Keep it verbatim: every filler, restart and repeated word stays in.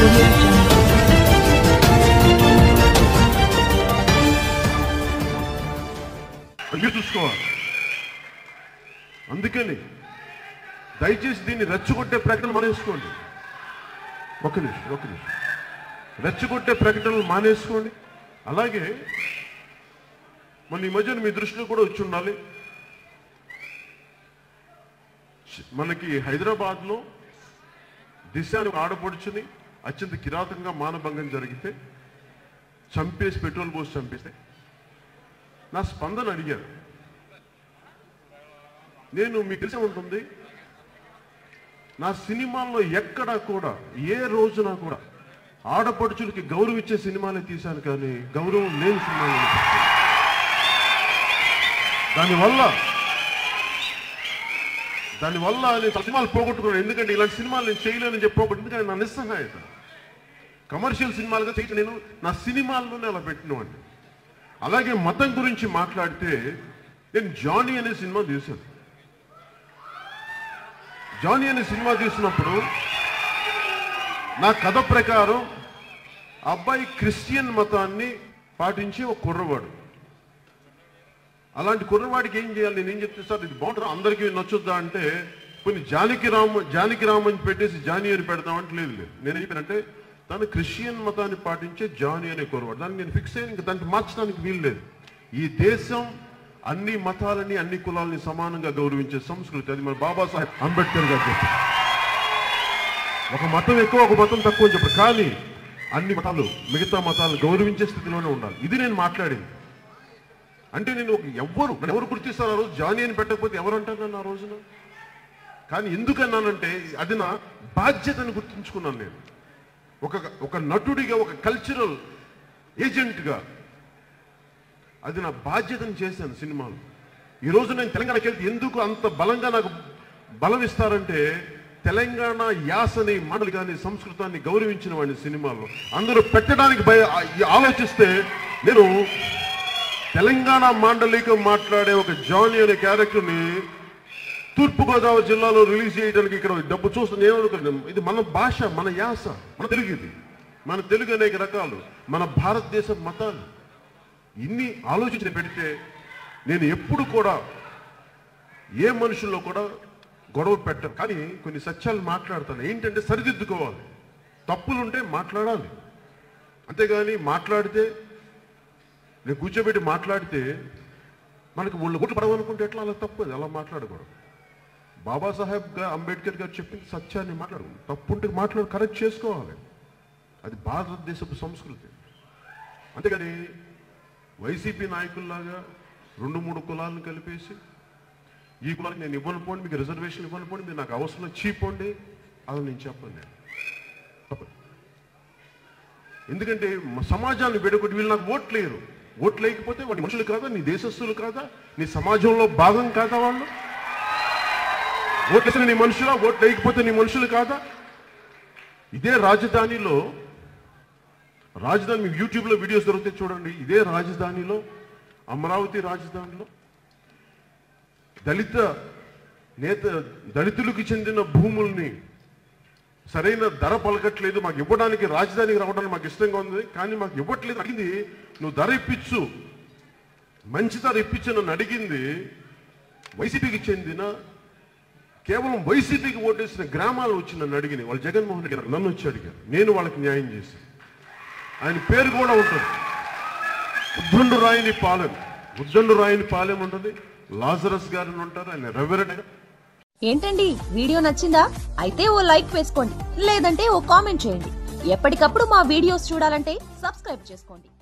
audio jungle. మీరు చూసుకోవాలి. అందుకని దయచేసి దీన్ని రెచ్చగొట్టే ప్రకటనలు మానేసుకోండి. ఒక నిమిషం ఒక నిమిషం రెచ్చగొట్టే ప్రకటనలు మానేసుకోండి. అలాగే మన ఈ మధ్యన మీ దృష్టిలో కూడా వచ్చి ఉండాలి, మనకి హైదరాబాద్లో దిశను ఆడపడుచుని అత్యంత కిరాతకంగా మానభంగం జరిగితే చంపేసి పెట్రోల్ పోసి చంపేస్తే నా స్పందన అడిగారు. నేను మీకు తెలిసే ఉంటుంది, నా సినిమాల్లో ఎక్కడా కూడా ఏ రోజున కూడా ఆడపడుచులకి గౌరవం ఇచ్చే సినిమాలే తీశాను, కానీ గౌరవం లేని సినిమాలు. దానివల్ల దానివల్ల నేను సినిమాలు పోగొట్టుకున్నాను. ఎందుకంటే ఇలాంటి సినిమాలు నేను చేయలేనని చెప్పకూడదు. ఎందుకంటే నా నిస్సహాయత కమర్షియల్ సినిమాలుగా చేయటం నేను నా సినిమాల్లోనే అలా పెట్టినవాడిని. అలాగే మతం గురించి మాట్లాడితే నేను జానీ అనే సినిమా తీశాను. జానీ అనే సినిమా తీసినప్పుడు నా కథ ప్రకారం అబ్బాయి క్రిస్టియన్ మతాన్ని పాటించి ఒక కుర్రవాడు. అలాంటి కుర్రవాడికి ఏం చేయాలి, నేను ఏం చెప్తే సార్ ఇది బాగుంటుంది అందరికీ నచ్చుద్దా అంటే కొన్ని జానకి రామ్ జానకి రామ్ అని పెట్టేసి జానీ అని పెడతామంటే లేదు లేదు నేను చెప్పానంటే తను క్రిస్టియన్ మతాన్ని పాటించే జానీ అనే కుర్రవాడు. దాన్ని నేను ఫిక్స్ అయ్యి ఇంకా దాన్ని మార్చడానికి వీలు లేదు. ఈ దేశం అన్ని మతాలని అన్ని కులాలని సమానంగా గౌరవించే సంస్కృతి, అది మన బాబాసాహెబ్ అంబేద్కర్ గారు చెప్పారు. ఒక మతం ఎక్కువ ఒక మతం తక్కువ అని చెప్పారు, కానీ అన్ని మతాలు మిగతా మతాలను గౌరవించే స్థితిలోనే ఉండాలి. ఇది నేను మాట్లాడింది. అంటే నేను ఒక ఎవరు ఎవరు గుర్తిస్తారు ఆ రోజు జానీ అని పెట్టకపోతే ఎవరు అంటారు నన్ను ఆ రోజున. కానీ ఎందుకన్నానంటే అది నా బాధ్యతను గుర్తుంచుకున్నాను. నేను ఒక ఒక నటుడిగా, ఒక కల్చరల్ ఏజెంట్గా అది నా బాధ్యతను చేశాను సినిమాలు. ఈరోజు నేను తెలంగాణకి వెళ్తే ఎందుకు అంత బలంగా నాకు బలం ఇస్తారంటే తెలంగాణ యాసని మాటలు కానీ సంస్కృతాన్ని గౌరవించిన వాడిని సినిమాల్లో అందరూ పెట్టడానికి భయ ఆలోచిస్తే నేను తెలంగాణ మాండలికం మాట్లాడే ఒక జానీ అనే క్యారెక్టర్ని తూర్పుగోదావరి జిల్లాలో రిలీజ్ చేయడానికి ఇక్కడ డబ్బు చూస్తే నేను అనుకున్నాను ఇది మన భాష, మన యాస, మన తెలుగు. ఇది మన తెలుగు అనేక రకాలు, మన భారతదేశ మతాలు. ఇన్ని ఆలోచించి పెడితే నేను ఎప్పుడు కూడా ఏ మనుషుల్లో కూడా గొడవ పెట్టను, కానీ కొన్ని సత్యాలు మాట్లాడతాను. ఏంటంటే సరిదిద్దుకోవాలి, తప్పులుంటే మాట్లాడాలి. అంతేగాని మాట్లాడితే నేను కూర్చోబెట్టి మాట్లాడితే మనకు ఒళ్ళు గుట్లు పడవనుకుంటే ఎట్లా, అలా తప్పదు, అలా మాట్లాడకూడదు. బాబాసాహెబ్ గారు అంబేద్కర్ గారు చెప్పిన సత్యాన్ని మాట్లాడు, తప్పుంటే మాట్లాడు, కరెక్ట్ చేసుకోవాలి. అది భారతదేశపు సంస్కృతి. అంతేగాని వైసీపీ నాయకుల్లాగా రెండు మూడు కులాలను కలిపేసి ఈ కులానికి నేను ఇవ్వను పోండి, మీకు రిజర్వేషన్ ఇవ్వను పోండి, మీరు నాకు అవసరం చీపోండి, అది నేను చెప్పను. నేను తప్పదు. ఎందుకంటే సమాజాన్ని విడగొట్టి వీళ్ళు నాకు ఓట్లు లేరు. ఓట్లు లేకపోతే వాడి మనుషులు కాదా, నీ దేశస్తులు కాదా, నీ సమాజంలో భాగం కాదా వాళ్ళు? ఓట్లేసిన నీ మనుషులా, ఓట్లు లేకపోతే నీ మనుషులు కాదా? ఇదే రాజధానిలో రాజధాని మీకు యూట్యూబ్లో వీడియోస్ దొరికితే చూడండి. ఇదే రాజధానిలో, అమరావతి రాజధానిలో దళిత నేత దళితులకు చెందిన భూముల్ని సరైన ధర పలకట్లేదు, మాకు ఇవ్వడానికి రాజధానికి రావడానికి మాకు ఇష్టంగా ఉంది, కానీ మాకు ఇవ్వట్లేదు. అడిగింది నువ్వు ధర ఇప్పించు, మంచి ధర ఇప్పించు నన్ను అడిగింది వైసీపీకి చెందిన, కేవలం వైసీపీకి ఓటేసిన గ్రామాలు వచ్చి నన్ను అడిగింది. వాళ్ళు జగన్మోహన్ రెడ్డి గారు నన్ను వచ్చి అడిగారు, నేను వాళ్ళకి న్యాయం చేసి. ఆయన పేరు కూడా ఉంటుంది, ఉద్దండు రాయని పాలెం. ఉద్దండు రాయని పాలెం ఉంటుంది, లాజరస్ గారిని ఉంటారు, ఆయన రెవరెండ్. ఏంటండి వీడియో నచ్చిందా? అయితే ఓ లైక్ వేసుకోండి, లేదంటే ఓ కామెంట్ చేయండి. ఎప్పటికప్పుడు మా వీడియోస్ చూడాలంటే సబ్స్క్రైబ్ చేసుకోండి.